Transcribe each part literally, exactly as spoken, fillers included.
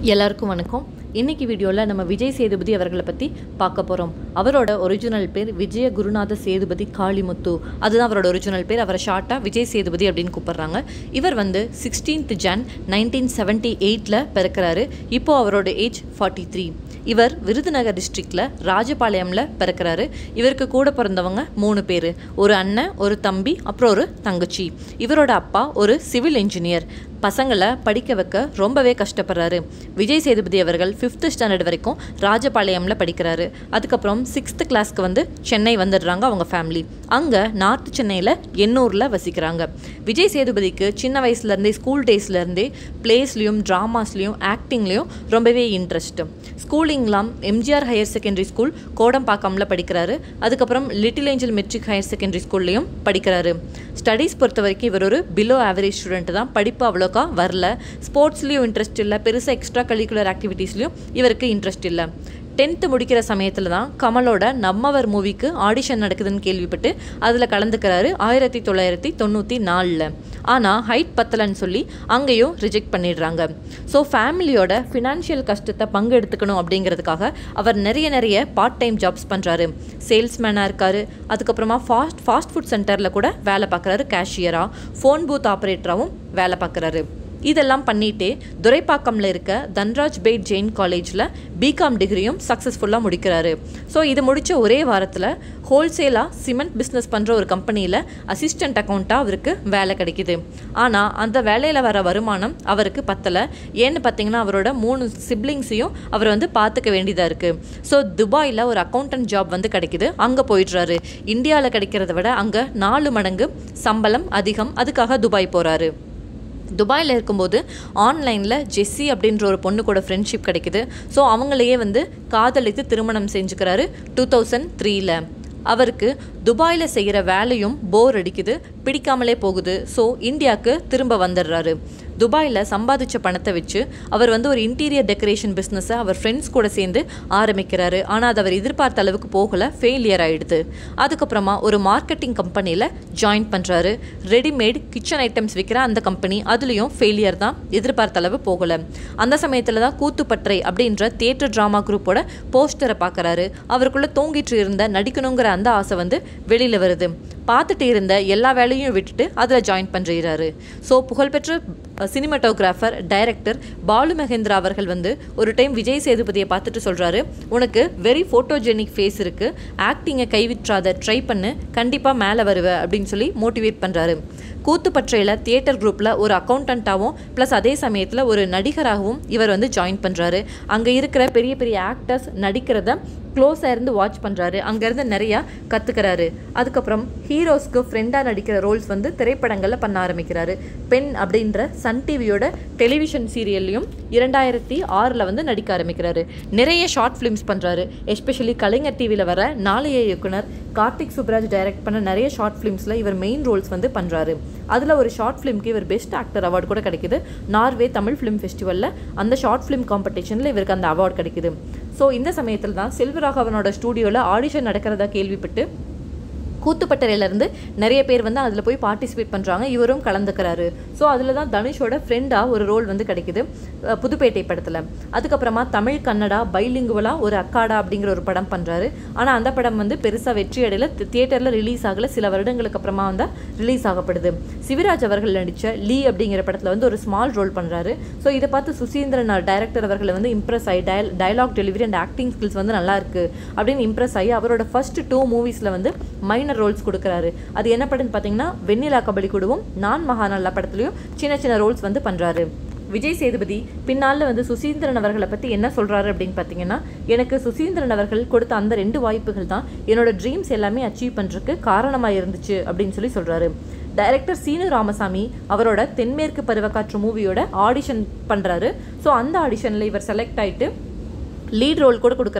எல்லாருக்கும் வணக்கம். இன்னைக்கு வீடியோவில் நம்ம விஜய் சேதுபதி அவர்களை பற்றி பார்க்க போகிறோம். அவரோட ஒரிஜினல் பேர் விஜய குருநாத சேதுபதி காளிமுத்து. அதுதான் அவரோட ஒரிஜினல் பேர். அவரை ஷார்ட்டாக விஜய் சேதுபதி அப்படின்னு கூப்பிட்றாங்க. இவர் வந்து சிக்ஸ்டீன்த் ஜான் நைன்டீன் செவன்ட்டி எயிட்டில் பிறக்கிறாரு. இப்போது அவரோட ஏஜ் ஃபார்ட்டி த்ரீ. இவர் விருதுநகர் டிஸ்ட்ரிக்டில் ராஜபாளையமில் பிறக்கிறாரு. இவருக்கு கூட பிறந்தவங்க மூணு பேர். ஒரு அண்ணன், ஒரு தம்பி, அப்புறம் ஒரு தங்கச்சி. இவரோட அப்பா ஒரு சிவில் இன்ஜினியர். பசங்களை படிக்க வைக்க ரொம்பவே கஷ்டப்படுறாரு. விஜய் சேதுபதி அவர்கள் ஃபிஃப்த்து ஸ்டாண்டர்ட் வரைக்கும் ராஜபாளையமில் படிக்கிறாரு. அதுக்கப்புறம் சிக்ஸ்த்து கிளாஸ்க்கு வந்து சென்னை வந்துடுறாங்க அவங்க ஃபேமிலி. அங்கே நார்த் சென்னையில் எண்ணூரில் வசிக்கிறாங்க. விஜய் சேதுபதிக்கு சின்ன வயசுலேருந்தே ஸ்கூல் டேஸ்லேருந்தே பிளேஸ்லேயும் ட்ராமாஸ்லேயும் ஆக்டிங்லேயும் ரொம்பவே இன்ட்ரெஸ்ட்டு. ஸ்கூலிங்லாம் எம்ஜிஆர் ஹையர் செகண்டரி ஸ்கூல் கோடம்பாக்கமில் படிக்கிறாரு. அதுக்கப்புறம் little angel matric higher secondary ஸ்கூல்லையும் படிக்கிறாரு. ஸ்டடீஸ் பொறுத்த வரைக்கும் இவர் ஒரு பிலோ ஆவரேஜ் ஸ்டூடெண்ட் தான். படிப்பு அவ்வளோக்கா வரல. ஸ்போர்ட்ஸ்லேயும் இன்ட்ரெஸ்ட் இல்லை. பெருசாக எக்ஸ்ட்ரா கரிக்குலர் ஆக்டிவிட்டீஸ்லையும் இவருக்கு இன்ட்ரெஸ்ட் இல்லை. டென்த்து முடிக்கிற சமயத்தில் தான் கமலோட நம்மவர் மூவிக்கு ஆடிஷன் நடக்குதுன்னு கேள்விப்பட்டு அதில் கலந்துக்கிறாரு ஆயிரத்தி தொள்ளாயிரத்தி தொண்ணூற்றி நாலில். ஆனால் ஹைட் பத்தலைன்னு சொல்லி அங்கேயும் ரிஜெக்ட் பண்ணிடுறாங்க. ஸோ ஃபேமிலியோட ஃபினான்ஷியல் கஷ்டத்தை பங்கு எடுத்துக்கணும் அப்படிங்கிறதுக்காக அவர் நிறைய நிறைய பார்ட் டைம் ஜாப்ஸ் பண்ணுறாரு. சேல்ஸ்மேனாக இருக்கார். அதுக்கப்புறமா ஃபாஸ்ட் ஃபாஸ்ட் ஃபுட் சென்டரில் கூட வேலை பார்க்குறாரு. கேஷியராக, ஃபோன் பூத் ஆப்ரேட்டராகவும் வேலை பார்க்குறாரு. இதெல்லாம் பண்ணிகிட்டே துரைப்பாக்கமில் இருக்க தன்ராஜ் பேட் ஜெயின் காலேஜில் பிகாம் டிகிரியும் சக்ஸஸ்ஃபுல்லாக முடிக்கிறாரு. ஸோ இது முடித்த ஒரே வாரத்தில் ஹோல்சேலாக சிமெண்ட் பிஸ்னஸ் பண்ணுற ஒரு கம்பெனியில் அசிஸ்டண்ட் அக்கௌண்ட்டாக அவருக்கு வேலை கிடைக்கிது. ஆனால் அந்த வேலையில் வர வருமானம் அவருக்கு பத்தலை. ஏன்னு பார்த்தீங்கன்னா அவரோட மூணு சிப்ளிங்ஸையும் அவர் வந்து பார்த்துக்க வேண்டியதாக இருக்குது. ஸோ துபாயில் ஒரு அக்கௌண்டன்ட் ஜாப் வந்து கிடைக்கிது. அங்கே போயிடுறாரு. இந்தியாவில் கிடைக்கிறத விட அங்கே நாலு மடங்கு சம்பளம் அதிகம். அதுக்காக துபாய் போகிறாரு. துபாயில் இருக்கும்போது ஆன்லைனில் ஜெஸ்ஸி அப்படின்ற ஒரு பொண்ணு கூட ஃப்ரெண்ட்ஷிப் கிடைக்குது. ஸோ அவங்களையே வந்து காதலித்து திருமணம் செஞ்சுக்கிறாரு டூ தௌசண்ட் த்ரீல. அவருக்கு துபாயில் செய்கிற வேலையும் போர் அடிக்குது, பிடிக்காமலே போகுது. ஸோ இந்தியாவுக்கு திரும்ப வந்துடுறாரு. துபாயில் சம்பாதிச்ச பணத்தை வச்சு அவர் வந்து ஒரு இன்டீரியர் டெக்கரேஷன் பிஸ்னஸை அவர் ஃப்ரெண்ட்ஸ் கூட சேர்ந்து ஆரம்பிக்கிறாரு. ஆனால் அது அவர் எதிர்பார்த்த அளவுக்கு போகலை, ஃபெயிலியர் ஆகிடுது. அதுக்கப்புறமா ஒரு மார்க்கெட்டிங் கம்பெனியில் ஜாயின் பண்ணுறாரு. ரெடிமேட் கிச்சன் ஐட்டம்ஸ் விற்கிற அந்த கம்பெனி, அதுலேயும் ஃபெயிலியர் தான், எதிர்பார்த்த அளவு போகலை. அந்த சமயத்தில் தான் கூத்துப்பற்றை அப்படின்ற தியேட்டர் ட்ராமா குரூப்போட போஸ்டரை பார்க்குறாரு. அவருக்குள்ளே தூங்கிட்டு இருந்த நடிக்கணுங்கிற அந்த ஆசை வந்து வெளியில் வருது. பார்த்துட்டு இருந்த எல்லா வேலையும் விட்டுட்டு அதில் ஜாயின் பண்ணுறாரு. ஸோ புகழ்பெற்ற சினிமாட்டோகிராஃபர் டைரக்டர் பாலு மகேந்திரா அவர்கள் வந்து ஒரு டைம் விஜய் சேதுபதியை பார்த்துட்டு சொல்கிறாரு, உனக்கு வெரி ஃபோட்டோஜெனிக் ஃபேஸ் இருக்குது, ஆக்டிங்கை கைவிட்றாத, ட்ரை பண்ணு, கண்டிப்பாக மேலே வருவ அப்படின்னு சொல்லி மோட்டிவேட் பண்ணுறாரு. கூத்துப்பற்றையில் தியேட்டர் குரூப்பில் ஒரு அக்கௌண்டண்ட்டாகவும் ப்ளஸ் அதே சமயத்தில் ஒரு நடிகராகவும் இவர் வந்து ஜாயின் பண்ணுறாரு. அங்கே இருக்கிற பெரிய பெரிய ஆக்டர்ஸ் நடிக்கிறத க்ளோஸாக இருந்து வாட்ச் பண்ணுறாரு. அங்கேருந்து நிறையா கற்றுக்கிறாரு. அதுக்கப்புறம் ஹீரோஸ்க்கு ஃப்ரெண்டாக நடிக்கிற ரோல்ஸ் வந்து திரைப்படங்களில் பண்ண ஆரம்பிக்கிறாரு. பெண் அப்படின்ற சன் டிவியோட டெலிவிஷன் சீரியல்லையும் இரண்டாயிரத்தி ஆறில் வந்து நடிக்க ஆரம்பிக்கிறாரு. நிறைய ஷார்ட் ஃபிலிம்ஸ் பண்ணுறாரு. எஸ்பெஷலி கலைஞர் டிவியில் வர நாளைய இயக்குனர் கார்த்திக் சுப்ராஜ் டைரக்ட் பண்ண நிறைய ஷார்ட் ஃபிலிம்ஸில் இவர் மெயின் ரோல்ஸ் வந்து பண்ணுறாரு. அதில் ஒரு ஷார்ட் ஃபிலிம்க்கு இவர் பெஸ்ட் ஆக்டர் அவார்டு கூட கிடைக்குது. நார்வே தமிழ் ஃபிலிம் ஃபெஸ்டிவலில் அந்த ஷார்ட் ஃபிலிம் காம்படிஷனில் இவருக்கு அந்த அவார்டு கிடைக்குது. ஸோ இந்த சமயத்தில் தான் செல்வராகவனோட ஸ்டூடியோவில் ஆடிஷன் நடக்கிறதா கேள்விப்பட்டு கூத்துப்பட்டறையிலேருந்து நிறைய பேர் வந்து அதில் போய் பார்ட்டிசிபேட் பண்ணுறாங்க. இவரும் கலந்துக்கிறாரு. ஸோ அதில் தான் தனுஷோட ஃப்ரெண்டாக ஒரு ரோல் வந்து கிடைக்குது புதுப்பேட்டை படத்தில். அதுக்கப்புறமா தமிழ் கன்னடா பைலிங்குவலாக ஒரு அக்காடா அப்படிங்கிற ஒரு படம் பண்ணுறாரு. ஆனால் அந்த படம் வந்து பெருசாக வெற்றி அடையில, தியேட்டரில் ரிலீஸ் ஆகலை. சில வருடங்களுக்கு அப்புறமா வந்து ரிலீஸ் ஆகப்படுது. சிவராஜ் அவர்கள் நடித்த லீ அப்படிங்கிற படத்தில் வந்து ஒரு ஸ்மால் ரோல் பண்ணுறாரு. ஸோ இதை பார்த்து சுசீந்திரன் டைரக்டர் அவர்களை வந்து இம்ப்ரெஸ் ஆகி dial dialogue delivery and acting skills வந்து நல்லா இருக்குது அப்படின்னு இம்ப்ரெஸ் ஆகி அவரோட ஃபர்ஸ்ட் டூ மூவிஸில் வந்து மைனர் ரோல்ஸ் கொடுக்குறாரு. அது என்ன படம்னு பார்த்தீங்கன்னா வெண்ணிலா கபடி குடுவும் நான் மகாநல்லா படத்துலையும் சின்ன சின்ன ரோல்ஸ் வந்து பண்ணுறாரு. விஜய் சேதுபதி பின்னால் வந்து சுசீந்திரன் அவர்களை பற்றி என்ன சொல்கிறாரு அப்படின்னு பார்த்தீங்கன்னா, எனக்கு சுசீந்திரன் அவர்கள் கொடுத்த அந்த ரெண்டு வாய்ப்புகள் தான் என்னோட ட்ரீம்ஸ் எல்லாமே அச்சீவ் பண்ணுறதுக்கு காரணமாக இருந்துச்சு அப்படின்னு சொல்லி சொல்கிறாரு. டைரக்டர் சீனு ராமசாமி அவரோட தென்மேற்கு பருவக்காற்று மூவியோட ஆடிஷன் பண்ணுறாரு. ஸோ அந்த ஆடிஷனில் இவர் செலக்ட் ஆகிட்டு லீட் ரோல் கூட கொடுக்குறாங்க.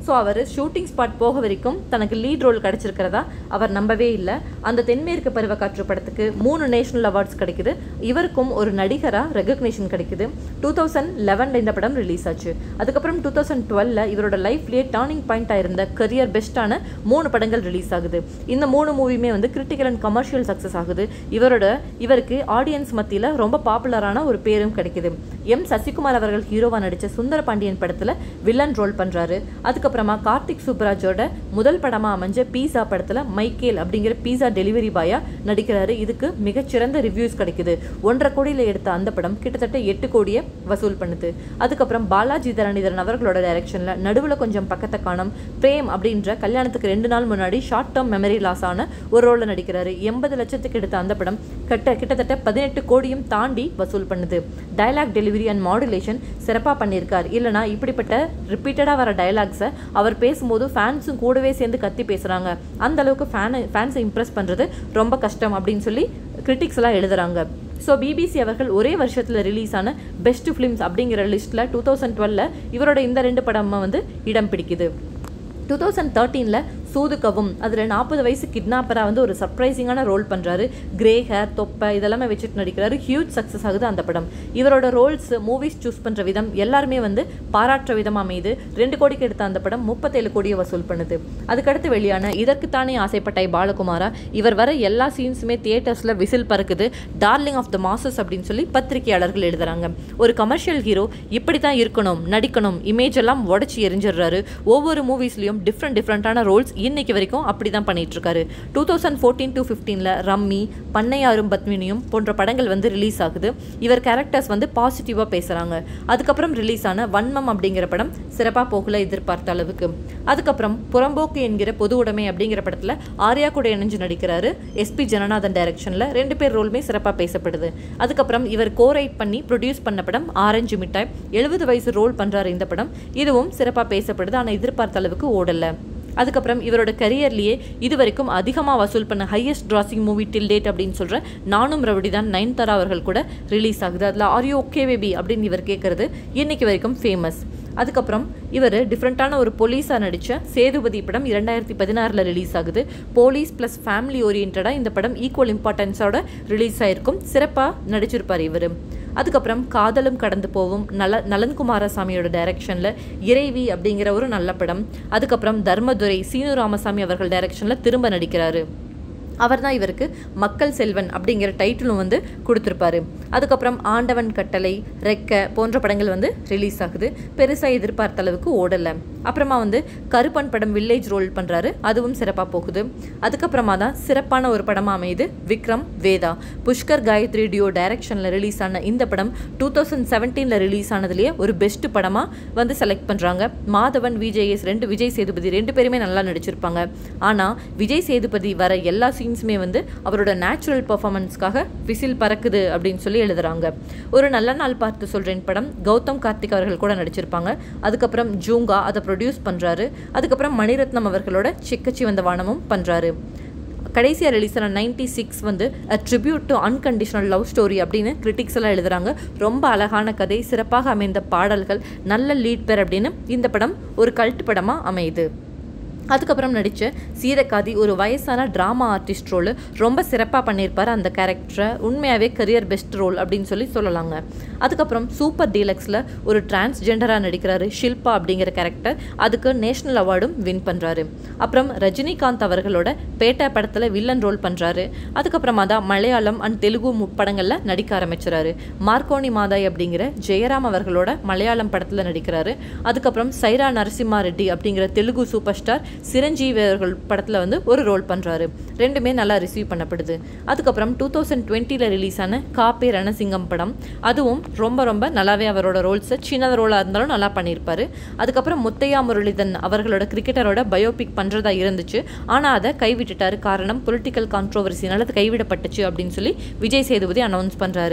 ஸோ அவர் ஷூட்டிங் ஸ்பாட் போக வரைக்கும் தனக்கு லீட் ரோல் கிடைச்சிருக்கிறதா அவர் நம்பவே இல்லை. அந்த தென்மேற்கு பருவக்காற்று படத்துக்கு மூணு நேஷனல் அவார்ட்ஸ் கிடைக்குது. இவருக்கும் ஒரு நடிகராக ரெகக்னேஷன் கிடைக்குது. டூ தௌசண்ட் லெவனில் இந்த படம் ரிலீஸ் ஆச்சு. அதுக்கப்புறம் டூ தௌசண்ட் டுவெல்ல இவரோட லைஃப்லேயே டர்னிங் பாயிண்டாக இருந்த கரியர் பெஸ்ட்டான மூணு படங்கள் ரிலீஸ் ஆகுது. இந்த மூணு மூவியுமே வந்து கிரிட்டிக்கல் அண்ட் கமர்ஷியல் சக்ஸஸ் ஆகுது. இவரோட இவருக்கு ஆடியன்ஸ் மத்தியில் ரொம்ப பாப்புலரான ஒரு பேரும் கிடைக்குது. எம் சசிகுமார் அவர்கள் ஹீரோவாக நடித்த சுந்தர பாண்டியன் படத்தில் வில்லன் ரோல் பண்ணுறாரு. அதுக்கப்புறமா கார்த்திக் சுப்ராஜோட முதல் படமாக அமைஞ்ச பீஸா படத்தில் மைக்கேல் அப்படிங்கிற பீஸா டெலிவரி பாயாக நடிக்கிறாரு. இதுக்கு மிகச்சிறந்த ரிவ்யூஸ் கிடைக்குது. ஒன்றரை கோடியில் எடுத்த அந்த படம் கிட்டத்தட்ட எட்டு கோடியை வசூல் பண்ணுது. அதுக்கப்புறம் பாலாஜி தரணிதரன் அவர்களோட டைரக்ஷனில் நடுவில் கொஞ்சம் பக்கத்தை காணும் பிரேம் அப்படின்ற கல்யாணத்துக்கு ரெண்டு நாள் முன்னாடி ஷார்ட் டேர்ம் மெமரி லாஸ் ஆன ஒரு ரோலில் நடிக்கிறாரு. எண்பது லட்சத்துக்கு எடுத்த அந்த படம் கிட்ட கிட்டத்தட்ட பதினெட்டு கோடியும் தாண்டி வசூல் பண்ணுது. டைலாக் டெலிவரி அண்ட் மாடுலேஷன் சிறப்பாக பண்ணியிருக்கார். இல்லைனா இப்படிப்பட்ட ரிப்பீட்டடாக வர டைலாக்ஸை அவர் பேசும்போது ஃபேன்ஸும் கூடவே சேர்ந்து கத்தி பேசுகிறாங்க. அந்த அளவுக்கு ஃபேனை ஃபேன்ஸை இம்ப்ரெஸ் பண்ணுறது ரொம்ப கஷ்டம் அப்படின்னு சொல்லி கிரிட்டிக்ஸ் எல்லாம் எழுதுறாங்க. ஸோ பிபிசி அவர்கள் ஒரே வருஷத்தில் ரிலீஸ் ஆன பெஸ்ட் ஃபிலிம்ஸ் அப்படிங்கிற லிஸ்ட்டில் டூ தௌசண்ட் டுவெல்ல இவரோட இந்த ரெண்டு படமாக வந்து இடம் பிடிக்குது. டூ தௌசண்ட் தேர்ட்டீனில் சூதுக்கவும் அதில் நாற்பது வயசு கிட்னாப்பராக வந்து ஒரு சர்ப்ரைசிங்கான ரோல் பண்ணுறாரு. கிரே ஹேர், தொப்பை இதெல்லாமே வச்சுட்டு நடிக்கிறாரு. ஹியூஜ் சக்ஸஸ் ஆகுது அந்த படம். இவரோட ரோல்ஸ், மூவிஸ் சூஸ் பண்ணுற விதம் எல்லாருமே வந்து பாராட்டுற விதமாக அமையுது. ரெண்டு கோடிக்கு எடுத்த அந்த படம் முப்பத்தேழு கோடியை வசூல் பண்ணுது. அதுக்கடுத்து வெளியான இதற்குத்தானே ஆசைப்பட்டாய் பாலகுமாரா, இவர் வர எல்லா சீன்ஸுமே தியேட்டர்ஸில் விசில் பறக்குது. டார்லிங் ஆஃப் த மாசஸ் அப்படின்னு சொல்லி பத்திரிகையாளர்கள் எழுதுறாங்க. ஒரு கமர்ஷியல் ஹீரோ இப்படி தான் இருக்கணும், நடிக்கணும், இமேஜ் எல்லாம் உடச்சி எரிஞ்சிடுறாரு. ஒவ்வொரு மூவிஸ்லையும் டிஃப்ரெண்ட் டிஃப்ரெண்ட்டான ரோல்ஸ் இன்னைக்கு வரைக்கும் அப்படி தான் பண்ணிட்டு இருக்காரு. டூ தௌசண்ட் ஃபோர்டீன் டு ஃபிஃப்டீனில் ரம்மி, பண்ணையாரும் பத்மினியும் போன்ற படங்கள் வந்து ரிலீஸ் ஆகுது. இவர் கேரக்டர்ஸ் வந்து பாசிட்டிவாக பேசுகிறாங்க. அதுக்கப்புறம் ரிலீஸ் ஆன வன்மம் அப்படிங்கிற படம் சிறப்பாக போகல எதிர்பார்த்த அளவுக்கு. அதுக்கப்புறம் புறம்போக்கு என்கிற பொது உடைமை அப்படிங்கிற படத்தில் ஆர்யா கூட இணைஞ்சு நடிக்கிறாரு. எஸ்பி ஜனநாதன் டைரக்ஷனில் ரெண்டு பேர் ரோலுமே சிறப்பாக பேசப்படுது. அதுக்கப்புறம் இவர் கோரைட் பண்ணி ப்ரொடியூஸ் பண்ண படம் ஆரஞ்சு மிட்டாய். எழுபது வயசு ரோல் பண்ணுறாரு இந்த படம். இதுவும் சிறப்பாக பேசப்படுது. ஆனால் எதிர்பார்த்த அளவுக்கு ஓடலை. அதுக்கப்புறம் இவரோட கரியர்லேயே இது வரைக்கும் அதிகமாக வசூல் பண்ண highest grossing movie till date அப்படின்னு சொல்கிற நானும் ரவுடி தான் நயன்தாரா அவர்கள் கூட ரிலீஸ் ஆகுது. அதில் ஆர் யூ ஓகே பேபி அப்படின்னு இவர் கேட்குறது இன்னைக்கு வரைக்கும் ஃபேமஸ். அதுக்கப்புறம் இவர் டிஃப்ரெண்ட்டான ஒரு போலீஸாக நடித்த சேதுபதி படம் இரண்டாயிரத்தி பதினாறில் ரிலீஸ் ஆகுது. போலீஸ் ப்ளஸ் ஃபேமிலி ஓரியன்டாக இந்த படம் ஈக்குவல் இம்பார்ட்டன்ஸோட ரிலீஸ் ஆகிருக்கும். சிறப்பாக நடிச்சிருப்பார் இவர். அதுக்கப்புறம் காதலும் கடந்து போவும் நல நலன்குமாரசாமியோட டைரக்ஷனில் இறைவி அப்படிங்கிற ஒரு நல்ல படம். அதுக்கப்புறம் தர்மதுரை சீனு ராமசாமி அவர்கள் டைரக்ஷனில் திரும்ப நடிக்கிறாரு. அவர் தான் இவருக்கு மக்கள் செல்வன் அப்படிங்கிற டைட்டிலும் வந்து கொடுத்துருப்பாரு. அதுக்கப்புறம் ஆண்டவன் கட்டளை, ரெக்க போன்ற படங்கள் வந்து ரிலீஸ் ஆகுது. பெருசாக எதிர்பார்த்த அளவுக்கு ஓடலை. அப்புறமா வந்து கருப்பன் படம் வில்லேஜ் ரோல் பண்ணுறாரு. அதுவும் சிறப்பாக போகுது. அதுக்கப்புறமா தான் சிறப்பான ஒரு படமாக அமையுது விக்ரம் வேதா. புஷ்கர் காயத்ரி டியோ டைரக்ஷனில் ரிலீஸ் ஆன இந்த படம் டூ தௌசண்ட் செவன்டீனில் ரிலீஸ் ஆனதுலேயே ஒரு பெஸ்ட் படமாக வந்து செலக்ட் பண்ணுறாங்க. மாதவன், விஜய் ரெண்டு விஜய் சேதுபதி ரெண்டு பேருமே நல்லா நடிச்சிருப்பாங்க. ஆனால் விஜய் சேதுபதி வர எல்லா சீன்ஸுமே வந்து அவரோட நேச்சுரல் பர்ஃபார்மன்ஸ்க்காக விசில் பறக்குது அப்படின்னு சொல்லி எழுதுறாங்க. ஒரு நல்ல நாள் பார்த்து சொல்கிறேன் படம் கௌதம் கார்த்திக் அவர்கள் கூட நடிச்சிருப்பாங்க. அதுக்கப்புறம் ஜூங்கா அதை ப்ரொடியூஸ் பண்ணுறாரு. அதுக்கப்புறம் மணிரத்னம் அவர்களோட சிக்கச்சி வந்த வானமும் பண்ணுறாரு. கடைசியாக ரிலீஸ் ஆன நைன்டி சிக்ஸ் வந்து a tribute to unconditional love story அப்படின்னு கிரிட்டிக்ஸ் எல்லாம் எழுதுறாங்க. ரொம்ப அழகான கதை, சிறப்பாக அமைந்த பாடல்கள், நல்ல லீட் பேர் அப்படின்னு இந்த படம் ஒரு கல்ட் படமாக அமையுது. அதுக்கப்புறம் நடித்த சீதக்காதி ஒரு வயசான ட்ராமா ஆர்டிஸ்ட் ரோல் ரொம்ப சிறப்பாக பண்ணியிருப்பார். அந்த கேரக்டரை உண்மையாகவே கரியர் பெஸ்ட் ரோல் அப்படின்னு சொல்லி சொல்லலாங்க. அதுக்கப்புறம் சூப்பர் டீலக்ஸில் ஒரு டிரான்ஸ்ஜெண்டராக நடிக்கிறாரு ஷில்பா அப்படிங்கிற கேரக்டர். அதுக்கு நேஷ்னல் அவார்டும் வின் பண்ணுறாரு. அப்புறம் ரஜினிகாந்த் அவர்களோட பேட்டா படத்தில் வில்லன் ரோல் பண்ணுறாரு. அதுக்கப்புறமா தான் மலையாளம் அண்ட் தெலுங்கு படங்களில் நடிக்க ஆரம்பிச்சுறாரு. மார்க்கோனி மாதாய் அப்படிங்கிற ஜெயராம் அவர்களோட மலையாளம் படத்தில் நடிக்கிறாரு. அதுக்கப்புறம் சைரா நரசிம்மா ரெட்டி அப்படிங்கிற தெலுங்கு சூப்பர் ஸ்டார் சிரஞ்சீவி அவர்கள் படத்தில் வந்து ஒரு ரோல் பண்ணுறாரு. ரெண்டுமே நல்லா ரிசீவ் பண்ணப்படுது. அதுக்கப்புறம் டூ தௌசண்ட் டுவெண்ட்டியில் ரிலீஸ் ஆன காப்பே ரணசிங்கம் படம், அதுவும் ரொம்ப ரொம்ப நல்லாவே அவரோட ரோல்ஸை சின்ன ரோலாக இருந்தாலும் நல்லா பண்ணியிருப்பார். அதுக்கப்புறம் முத்தையா முரளிதரன் அவர்களோட கிரிக்கெட்டரோட பயோபிக் பண்ணுறதா இருந்துச்சு. ஆனால் அதை கைவிட்டுட்டார். காரணம் பொலிட்டிக்கல் கான்ட்ரோவர்சினால அது கைவிடப்பட்டுச்சு அப்படின்னு சொல்லி விஜய் சேதுபதி அனௌன்ஸ் பண்ணுறாரு.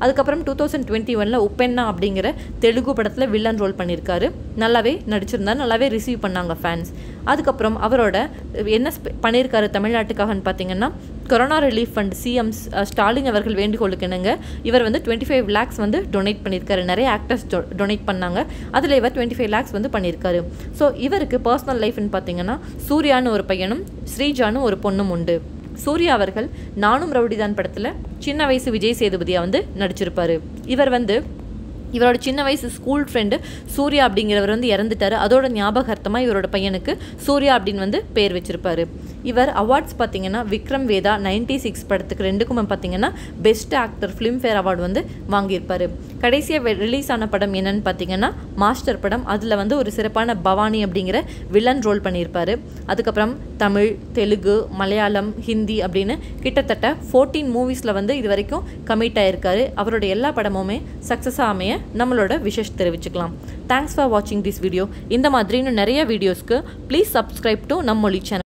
அதுக்கப்புறம் டூ தௌசண்ட் டுவெண்ட்டி ஒனில் உப்பென்னா அப்படிங்கிற தெலுங்கு படத்தில் வில்லன் ரோல் பண்ணியிருக்காரு. நல்லாவே நடிச்சிருந்தார், நல்லாவே ரிசீவ் பண்ணாங்க ஃபேன்ஸ். அதுக்கப்புறம் அவரோட என்ன பண்ணியிருக்காரு தமிழ்நாட்டுக்காகன்னு பார்த்தீங்கன்னா, corona relief fund CM Stalin அவர்கள் வேண்டுகோளுக்கு என்னங்க இவர் வந்து டுவெண்ட்டி ஃபைவ் லேக்ஸ் வந்து டொனேட் பண்ணியிருக்காரு. நிறைய ஆக்டர்ஸ் டொனேட் பண்ணாங்க, அதில் இவர் டுவெண்ட்டி ஃபைவ் லேக்ஸ் வந்து பண்ணியிருக்காரு. ஸோ இவருக்கு பர்சனல் லைஃப்னு பார்த்தீங்கன்னா சூர்யான்னு ஒரு பையனும் ஸ்ரீஜான்னு ஒரு பொண்ணும் உண்டு. சூர்யா அவர்கள் நானும் ரவுடிதான் படத்தில் சின்ன வயசு விஜய் சேதுபதியாக வந்து நடிச்சிருப்பார். இவர் வந்து இவரோட சின்ன வயசு ஸ்கூல் ஃப்ரெண்டு சூர்யா அப்படிங்கிறவர் வந்து இறந்துட்டார். அதோட ஞாபகார்த்தமாக இவரோட பையனுக்கு சூர்யா அப்படின்னு வந்து பேர் வச்சிருப்பார். இவர் அவார்ட்ஸ் பார்த்தீங்கன்னா விக்ரம் வேதா நைன்டி சிக்ஸ் படத்துக்கு ரெண்டுக்குமே பார்த்தீங்கன்னா பெஸ்ட் ஆக்டர் ஃபிலிம்ஃபேர் அவார்டு வந்து வாங்கியிருப்பார். கடைசியாக ரிலீஸ் ஆன படம் என்னன்னு பார்த்தீங்கன்னா மாஸ்டர் படம். அதில் வந்து ஒரு சிறப்பான பவானி அப்படிங்கிற வில்லன் ரோல் பண்ணியிருப்பார். அதுக்கப்புறம் தமிழ், தெலுங்கு, மலையாளம், ஹிந்தி அப்படின்னு கிட்டத்தட்ட ஃபோர்டீன் மூவிஸில் வந்து இது வரைக்கும் கமிட் ஆகியிருக்காரு. அவரோட எல்லா படமுமே சக்ஸஸாக அமைய நம்மளோட விஷஸ் தெரிவிச்சுக்கலாம். தேங்க்ஸ் ஃபார் வாட்சிங் திஸ் வீடியோ. இந்த மாதிரி இன்னும் நிறைய வீடியோஸ்க்கு ப்ளீஸ் சப்ஸ்கிரைப் டு நம் மொழி சேனல்.